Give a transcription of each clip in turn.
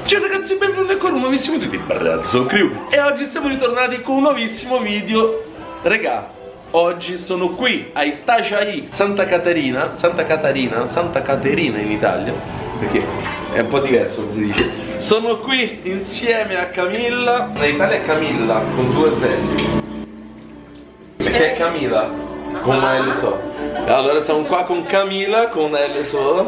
Ciao ragazzi, benvenuti ancora a un nuovissimo video di Brazzo Crew. E oggi siamo ritornati con un nuovissimo video. Regà, oggi sono qui a Itajaí, Santa Caterina in Italia, perché è un po' diverso come si dice. Sono qui insieme a Camilla. In Italia è Camilla con 2 Z. Perché è Camilla con una L solo. Allora siamo qua con Camilla con una L solo.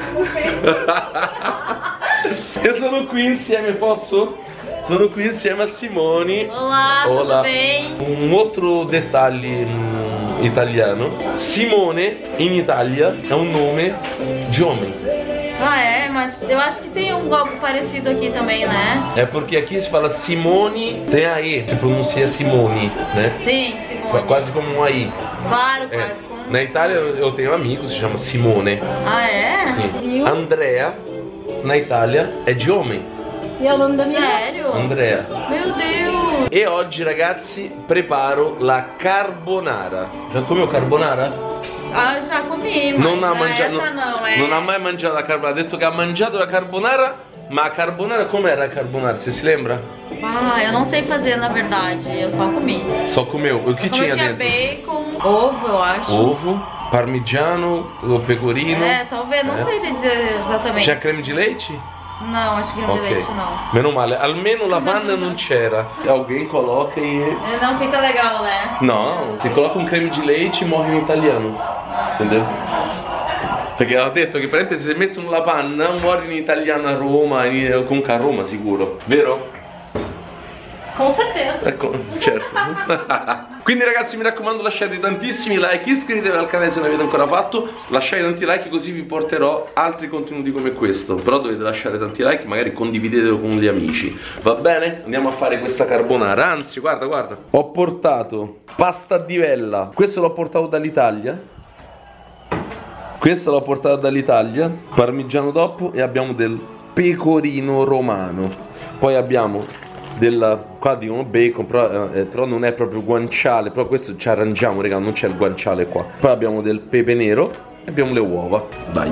E sono qui insieme, posso? Sono qui insieme a Simone. Olá, tudo bem? Un altro dettaglio italiano. Simone in Italia è un nome de homem. Ah, é? Mas eu acho que tem algo parecido aqui também, né? É porque aqui se fala Simone, tem a E, se pronuncia Simone, né? Sim, Simone. Quase como um AI. Claro, quase como... Na Itália eu tenho amigos, se chama Simone. Ah, é? Sim. Andrea, na Itália, è di homem. E é o nome da minha? Sério? Andrea. Meu Deus! E oggi ragazzi preparo la carbonara. Já comeu carbonara? Ah, já comi, mas Non ha mangiato, essa não, é... non ha mai mangiato la carbonara. Ha detto che ha mangiato la carbonara, ma a carbonara com'era a carbonara? Você se lembra? Ah, eu não sei fazer, na verdade, eu só comi. Só comeu. O que tinha Tinha dentro? bacon, ovo, eu acho. Ovo, parmigiano, o pecorino. É, talvez, não sei te dizer exatamente. Tinha creme de leite? Não, acho que creme de leite não. Meno male, almeno la panna non c'era. Alguém coloca e... Não fica legal, né? No, se coloca un creme di leite morre in italiano. Entendeu? Perché ho detto che praticamente se mettono la panna muore in italiano a Roma, comunque a Roma sicuro, vero? Com certeza. Ecco, certo. Quindi ragazzi mi raccomando lasciate tantissimi like, iscrivetevi al canale se non l'avete ancora fatto, lasciate tanti like così vi porterò altri contenuti come questo. Però dovete lasciare tanti like, magari condividetelo con gli amici. Va bene? Andiamo a fare questa carbonara. Anzi, guarda, guarda. Ho portato pasta di vella. Questo l'ho portato dall'Italia. Questo l'ho portato dall'Italia. Parmigiano dopo e abbiamo del pecorino romano. Poi abbiamo qua dicono bacon, però non è proprio guanciale, però questo ci arrangiamo, raga, non c'è il guanciale qua. Poi abbiamo del pepe nero e abbiamo le uova. Dai.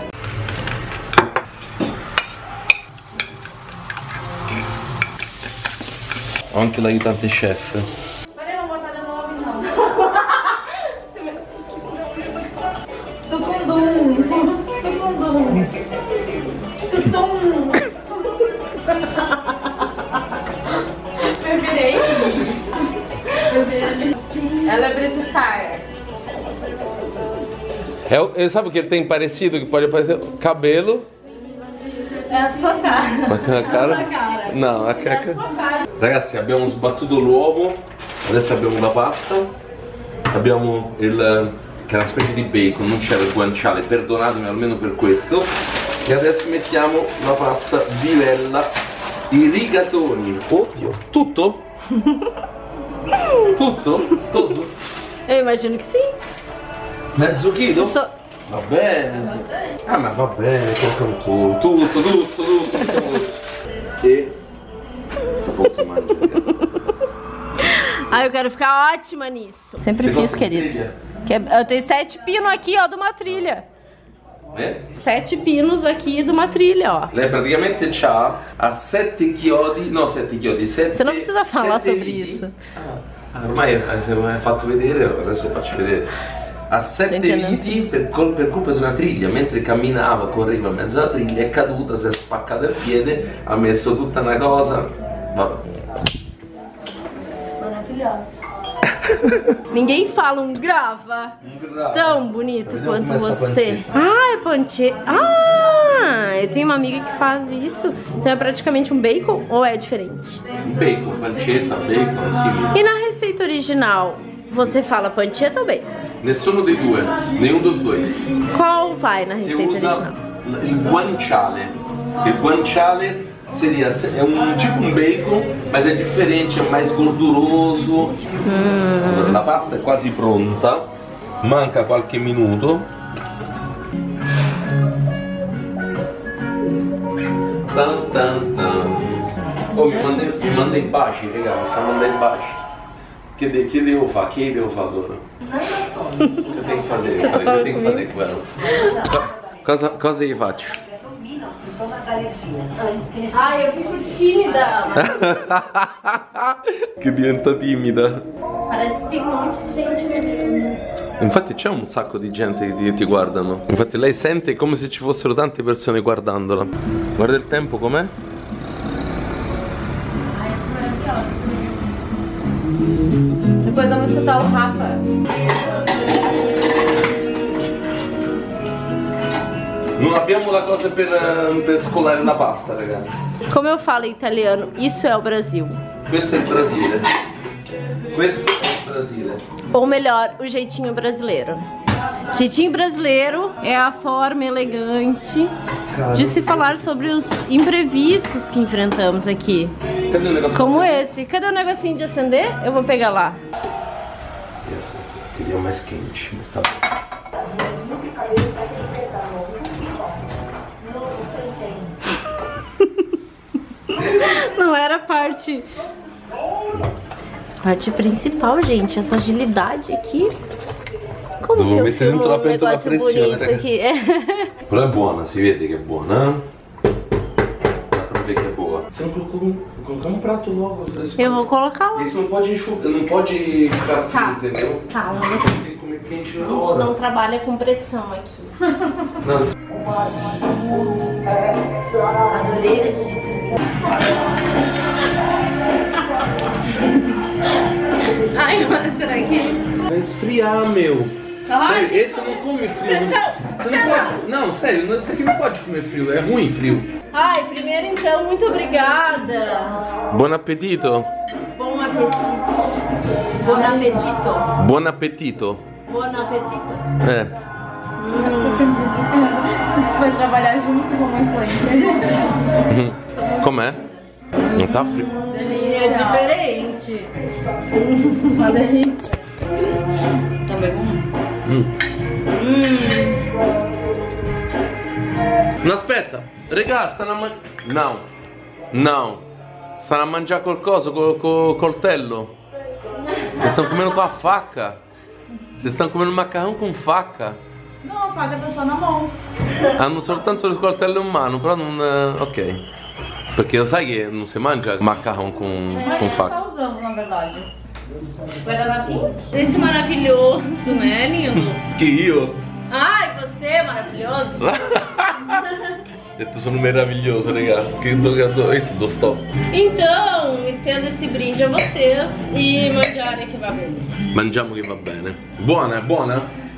Ho anche l'aiutante chef. Faremo uma mortada nova então. Tucundum. Tucundum. Tutum. Ela precisa estar. Sabe o que ele tem parecido? Que pode parecer cabelo. É a sua cara. A cara? É a sua cara. Não, a cara. É a sua cara. Ragazzi, abbiamo sbattuto l'uovo. Adesso abbiamo la pasta. Abbiamo che è una specie di bacon, non c'era il guanciale, perdonatemi almeno per questo. E adesso mettiamo la pasta di vella, i rigatoni. Oddio, tutto? Tutto? Tutto? Eu imagino que sim. Mezzo chilo? Va bene. Ah, ma va bene, colocano tutto. E poi si mangia. Ah, eu quero ficar ótima nisso. Sempre fiz, querido. Eu tenho 7 pinos aqui, ó, de uma trilha. 7 pinos aqui de uma trilha, ó. Lei praticamente ha 7 chiodi, no 7 chiodi, 7. Você não precisa falar sobre viti. isso. Ormai se mi hai fatto vedere, adesso lo faccio vedere. Ha 7 viti per colpa di una triglia, mentre camminava, correva in mezzo alla triglia, è caduta, si è spaccata il piede, ha messo tutta una cosa. Vabbè. Maravilhosa. Ninguém fala grava tão bonito quanto você. Ah, é pancetta. Ah, eu tenho uma amiga que faz isso. Então é praticamente um bacon ou é diferente? Bacon, pancetta, bacon, sim. E na receita original, você fala pancetta ou bacon? Nessuno dei due, nenhum dos dois. Qual vai na Si receita usa original? il guanciale. Il guanciale seria, é tipo um bacon, mas é diferente, é mais gorduroso. La pasta è quasi pronta, manca qualche minuto. Tan tan tan. Oh, mi manda i baci, raga, mi sta mandando i baci. Che devo fare? Che devo fare allora? Che tenho que fazer? Che tenho que fazer com ela? Cosa gli faccio? Ai, eu fico tímida. Che diventa timida. Parece que tem um monte de gente me vendo. Infatti c'è un sacco di gente che ti guardano. Infatti lei sente come se ci fossero tante persone guardandola. Guarda il tempo com'è. Depois vamos escutar o Rafa. Non abbiamo la cosa per scolare la pasta, ragazzi. Como eu falo em italiano, isso é o Brasil. Questo è il Brasile. Questo è il Brasile. Ou melhor, o jeitinho brasileiro. Jeitinho brasileiro é a forma elegante de se falar sobre os imprevistos que enfrentamos aqui. Cadê o negócio? Como esse. Cadê o negocinho de acender? Eu vou pegar lá. Essa, queria mais quente, mas tá bom. Não era a parte principal, gente. Essa agilidade aqui. Como Devo que eu mettere dentro filmo la pentola a negócio pressione, bonito raga. aqui? Però è buona, si vede che è buona. Dá pra ver que é boa. Você não colocou um prato logo? Eu vou colocar lá. Isso não pode enxugar, não pode ficar frio, Tá. entendeu? Calma, Você tem que comer quente a na gente hora. não trabalha com pressão aqui. Não, Adorei a dica. Ai, mas será que... vai esfriar, meu. Ai. Sério, esse não come frio. Pressão, Você não pode. Não, sério, esse aqui não pode comer frio, é ruim frio. Ai, primeiro então, muito obrigada. Buon appetito. Bom apetite. Bom apetito. Buon appetito. Bom apetito. É. Foi trabalhar junto com uma influencer. Com'è? Não tá frio. É diferente. Uma delícia. Também bom. No, aspetta, regà, stanno a mangiare. No, no, stanno a mangiare qualcosa col coltello. Vocês estão comendo com a faca. Vocês estão comendo macarrão com faca. Não, a faca tá só na mão. Hanno soltanto il coltello in mano, però non. Ok. Perché lo sai che non si mangia macarrão com Tá faca. usando, na verdade. Guardanapinho? Esse maravilhoso, né, lindo? Che io? Ai, você é maravilhoso. Detto sono meraviglioso, raga. Isso do stop. Então, estendo esse brinde a vocês e mangiare che va bene. Mangiamo che va bene. Buona, buona?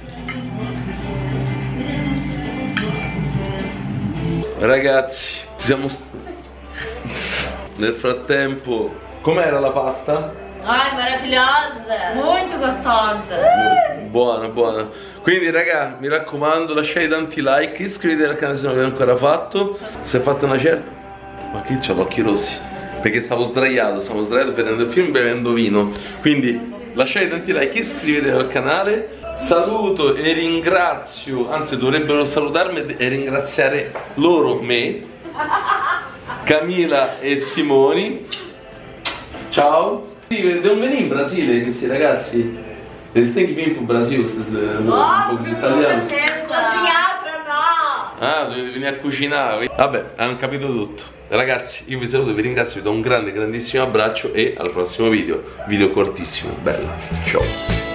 Ragazzi, siamo nel frattempo, com'era la pasta? Ai, maravilhosa! Muito gostosa. Buona, buona. Quindi raga, mi raccomando, lasciate tanti like, iscrivetevi al canale se non l'avete ancora fatto. Se fate una certa... Ma che c'ho l'occhi rossi? Perché stavo sdraiato vedendo il film bevendo vino. Quindi lasciate tanti like, iscrivetevi al canale. Saluto e ringrazio, anzi dovrebbero salutarmi e ringraziare loro me, Camila e Simoni. Ciao. Devono venire in Brasile questi ragazzi. Eles têm que vir pro Brasil, esses um pouco de italiano. Cozinhar pra nós! Ah, devi venire a cucinare. Vabbè, hanno capito tutto. Ragazzi, io vi saluto, vi ringrazio, vi do un grande, grandissimo abbraccio e al prossimo video. Video cortissimo, bello. Ciao.